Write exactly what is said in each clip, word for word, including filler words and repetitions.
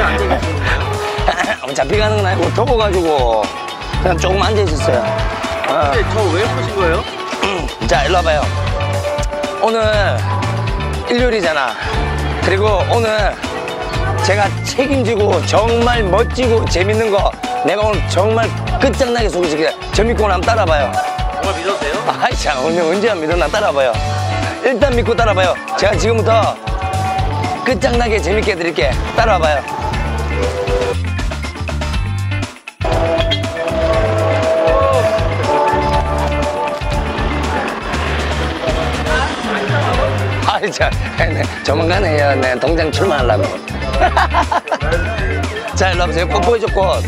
안 되겠어요? 잡혀가는 건 아니고 도고 가지고 그냥 조금 앉아 있었어요. 아, 근데 저 왜 보신 거예요? 자, 일로 와봐요. 오늘 일요일이잖아. 그리고 오늘 제가 책임지고 정말 멋지고 재밌는 거 내가 오늘 정말 끝장나게 소개시켜요. 저 믿고 한번 따라봐요. 정말 믿어도 돼요? 아이 참, 오늘 언제 안 믿었나 따라봐요. 일단 믿고 따라봐요. 제가 지금부터 끝장나게 재밌게 해드릴게. 따라와봐요. 아이 참, 네, 조만간에 네, 동장 출마하려고. 자, 일로 와보세요. 꽃 보이죠, 꽃.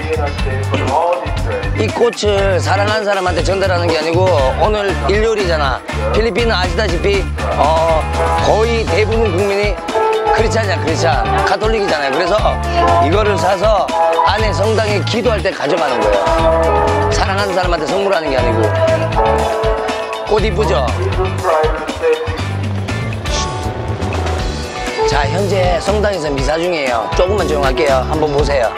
이 꽃을 사랑하는 사람한테 전달하는 게 아니고 오늘 일요일이잖아. 필리핀은 아시다시피 어, 거의 대부분 국민이 크리스찬이야, 크리스찬. 가톨릭이잖아요. 그래서 이거를 사서 안에 성당에 기도할 때 가져가는 거예요. 사랑하는 사람한테 선물하는 게 아니고. 꽃 이쁘죠? 자, 현재 성당에서 미사 중이에요. 조금만 조용할게요. 한번 보세요.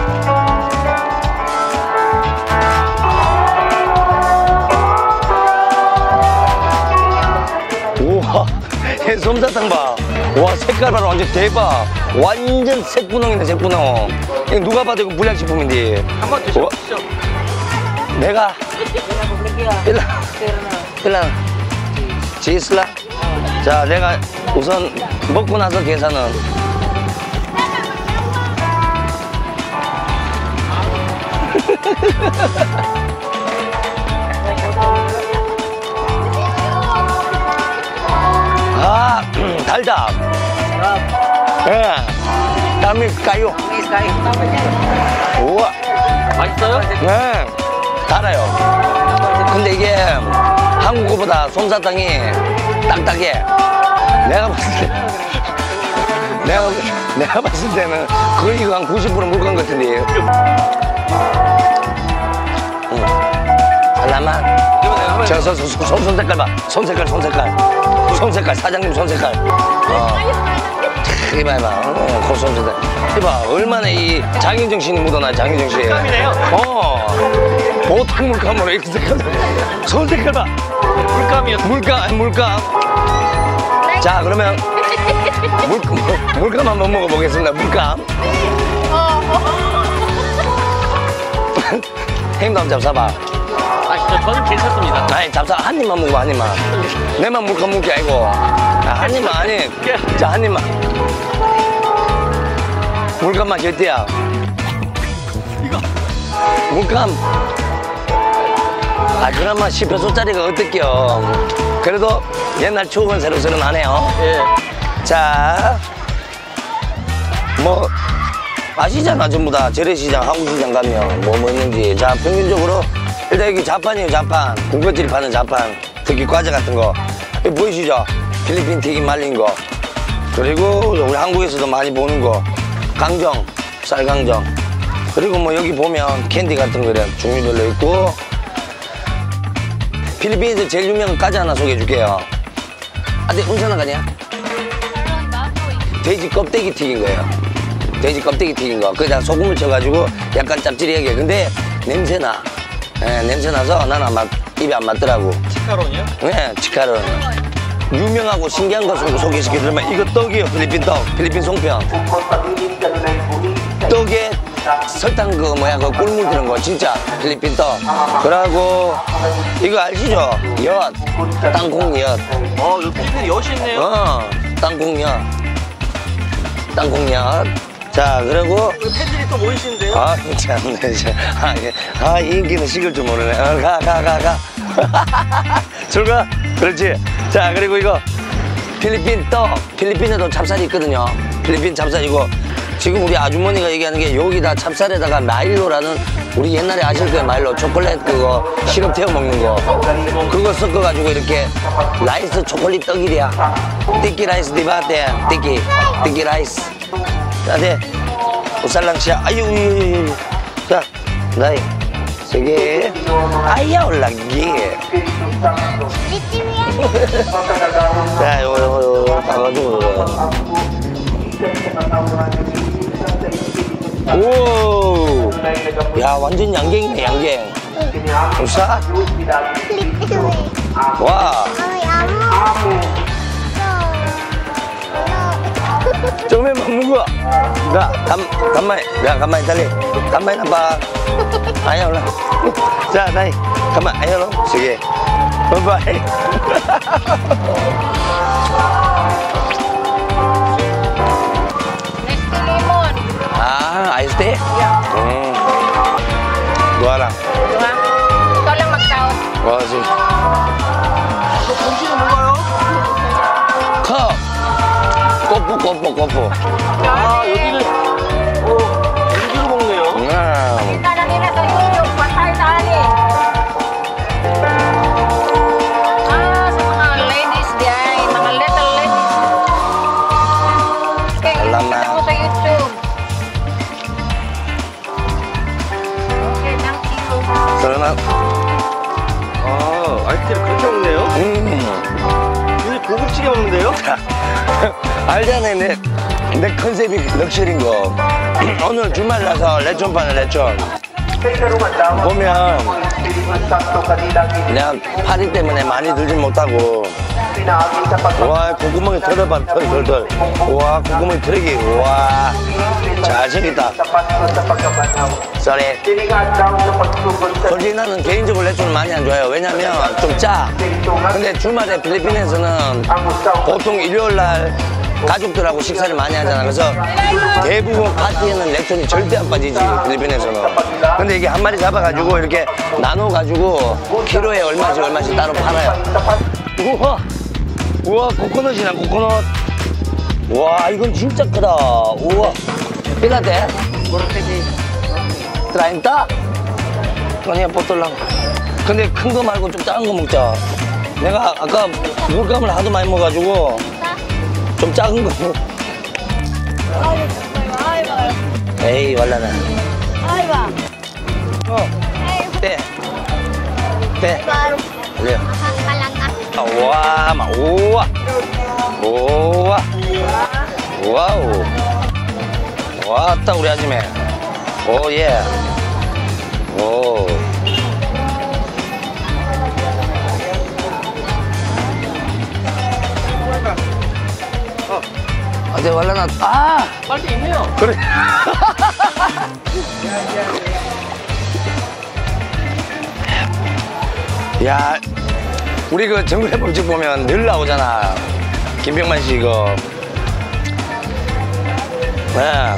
우와, 얘 솜사탕 봐. 와, 색깔 봐라. 완전 대박. 완전 색분홍이네, 색분홍. 이거 누가 봐도 이거 불량식품인데. 한번 드셔보시죠. 내가? 일라. 일라. 지슬라? 자, 내가 우선 먹고 나서 계산은. 아, 달다. 예. 땀이 까요. 우와. 맛있어요? 네. 달아요. 근데 이게 한국보다 솜사탕이 딱딱해. 내가 봤을 때, 내가, 내가 봤을 때는 거의 한 구십 퍼센트 물건 같은데. 응. 하나만. 저, 저, 저, 손, 손 색깔 봐. 손 색깔, 손 색깔. 손 색깔, 사장님 손 색깔. 어. 이봐, 이봐. 어, 그 손 색깔. 이봐, 얼마나 이 장인정신이 묻어나, 장인정신. 물감이네요. 어. 보통 물감으로 이렇게 색깔. 손 색깔 봐. 물감이요. 물감, 물감. 자, 그러면 물, 물감 한번 먹어보겠습니다. 물감. 형도 한번 잡숴봐. 맛있죠? 저는 괜찮습니다. 아니, 잡숴. 한 입만 먹어, 한 입만. 내만 물감 먹을 게 아니고. 아, 한 입만, 아니. 자, 한 입만. 물감 맛이 어때요? 물감. 아, 그나마 십 페소짜리가 어떨게요? 그래도 옛날 추억은 새록새록하네요. 예. 자, 뭐 아시잖아, 전부 다. 재래시장, 한국시장 가면 뭐 먹는지. 자, 평균적으로 일단 여기 자판이에요, 자판. 군것질 파는 자판. 특히 과자 같은 거. 이거 보이시죠? 필리핀 튀김 말린 거. 그리고 우리 한국에서도 많이 보는 거. 강정, 쌀강정. 그리고 뭐 여기 보면 캔디 같은 거래 종류별로 있고. 필리핀에서 제일 유명한 과자 하나 소개해 줄게요. 아, 네, 운전한 거 아니야? 돼지 껍데기 튀긴 거예요. 돼지 껍데기 튀긴 거. 거기다 소금을 쳐가지고 약간 짭짤하게. 근데 냄새나. 네, 냄새나서 나는 안 맞, 입에 안 맞더라고. 치카론이요? 네, 치카론. 유명하고 신기한 거 소개시켜드리면 이거 떡이에요. 필리핀 떡. 필리핀 송편. 떡에 설탕 그 뭐야 그 꿀물 드는 거 진짜 필리핀 떡. 그러고 이거 아시죠? 엿. 땅콩 엿. 어, 여기 필리핀 엿이 있네요. 어, 땅콩 엿. 땅콩 엿. 자, 그리고 여기 팬들이 또 모이시는데요? 아, 참네. 아, 예. 아, 이 인기는 식을 줄 모르네. 어, 가, 가, 가, 가. 출가? 그렇지. 자, 그리고 이거 필리핀 떡. 필리핀에도 찹쌀이 있거든요. 필리핀 찹쌀이고 지금 우리 아주머니가 얘기하는 게 여기다 찹쌀에다가 마일로라는 우리 옛날에 아실 거예요. 마일로 초콜릿 그거 시럽 태워 먹는 거 그거 섞어가지고 이렇게 라이스 초콜릿 떡이랴. 띠끼 라이스 디바테 띠끼 띠끼 라이스. 자, 네. 우살랑시야. 아유, 자, 나이 세개. 아야 올라기. 자, 요요 요 가가지고. 야, 완전 양갱이네, 양갱. 우사? 와. 좀에 먹는 거야. 야, 간, 간만에, 야, 간만에 달리. 간만에 나봐. 아야, 올라. 자, 나이. 간만, 아야, 올라. sige. 바이바이. Ah, ayos te? Yeah. Hmm. Dua lang. Dua? Ikaw lang mag-count. Oh, sige. 공기는 뭔가요? 컵. 꼬푸, 꼬푸, 꼬푸. 아, 여기는 어, 공기로 먹네요. 음. Kita na nila sa YouTube, patay tali. Ah, sa mga ladies diyan, mga little ladies. Okay, Alamak. kita mo sa YouTube. Okay, thank you. Salamat. 아, 아이스티를 그렇게 먹네요? 음. 굉장히 고급지게 먹는데요? 알잖아요, 내, 내 컨셉이 럭셔리인 거. 오늘 주말이라서 레촌판을 레촌. 보면 그냥 파리 때문에 많이 들진 못하고. 와, 콧구멍이 털어봐, 털털털. 와, 콧구멍이 털기. 와, 잘생겼다. 쏘리. 솔직히 나는 개인적으로 레촌을 많이 안 좋아해요. 왜냐면 좀 짜. 근데 주말에 필리핀에서는 보통 일요일 날 가족들하고 식사를 많이 하잖아. 그래서 대부분 파티에는 레촌이 절대 안 빠지지, 필리핀에서는. 근데 이게 한 마리 잡아가지고 이렇게 나눠가지고 키로에 얼마씩 얼마씩 따로 팔아요. 우와, 우와, 코코넛이나 코코넛. 와, 이건 진짜 크다. 우와, 필라테? 트라인타? 아니야, 보톨랑. 근데 큰 거 말고 좀 작은 거 먹자. 내가 아까 물감을 하도 많이 먹어가지고 좀 작은 거. 에이, 왈라나. 어. 떼. 떼. 그래요. 아, 와, 막, 우와. 우와. 와우. 왔다, 우리 아줌매. 오, 예. 오. 아, 네, 왈라나. 아! 빨리 있네요. 그래. 야, 우리 그 정글의 법칙 보면 늘 나오잖아. 김병만 씨 이거. 네.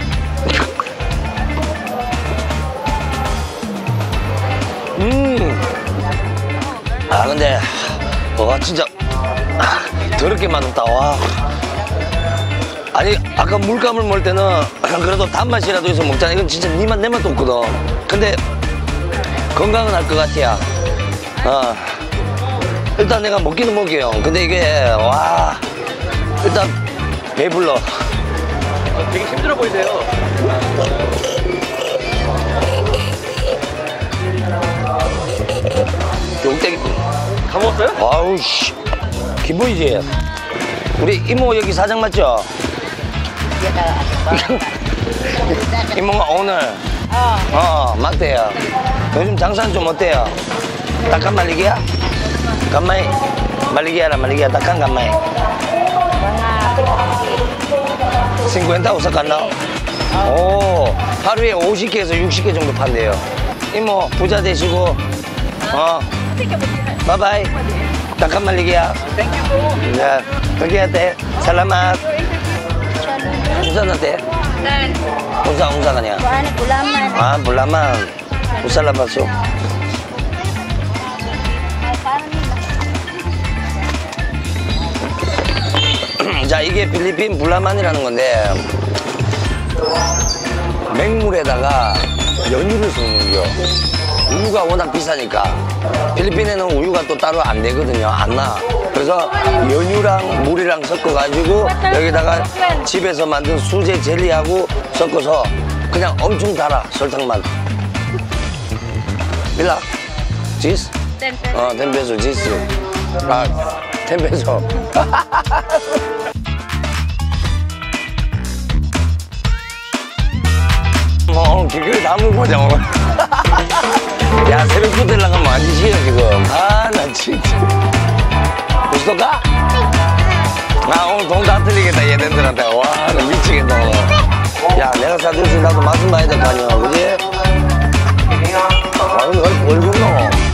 음. 아, 근데, 와, 진짜, 더럽게 맛없다, 와. 아니, 아까 물감을 먹을 때는 그래도 단맛이라도 해서 먹잖아. 이건 진짜 니 맛, 내 맛도 없거든. 근데, 건강은 할 것 같아요. 어. 일단 내가 먹기는 먹게요. 근데 이게, 와. 일단, 배불러. 어, 되게 힘들어 보이세요. 용떼기. 다 먹었어요? 아우, 씨. 기분이지. 우리 이모 여기 사장 맞죠? 이모가 오늘. Oh, 어, 맞대요. 요즘 장사는 좀 어때요? 딱한 말리기야? 간마이? 말리기야라, 말리기야. 딱한 간마이. 오십 우석 갔나? 오, 하루에 오십 개에서 육십 개 정도 판대요. 이모, 부자 되시고, 어, 바이바이. 딱한 말리기야. 네, 그렇게 해야 살라맛. 우산 어때? 우산, 우산 아니야. 아, 몰라만. 우산 라봤어. 자, 이게 필리핀 불라만이라는 건데 맹물에다가 연유를 섞는겨. 우유가 워낙 비싸니까 필리핀에는 우유가 또 따로 안 되거든요. 안 나. 그래서 연유랑 물이랑 섞어가지고 여기다가 집에서 만든 수제 젤리하고 섞어서 그냥 엄청 달아. 설탕만. 빌라? 지스? 어, 텐페소 지스. 아, 텐페소. 어, 오늘 길거리 다 먹고 보자 오늘. 야 새벽부터 일어나면 안 지시요 지금. 아 나 진짜. 고스톱 가? 나 오늘 돈 다 틀리겠다 얘네들한테. 와 나 미치겠다 오늘. 야 내가 사줄 수 나도 맛은 봐야 될 거 아니야 그지? 아 얼굴 얼굴 너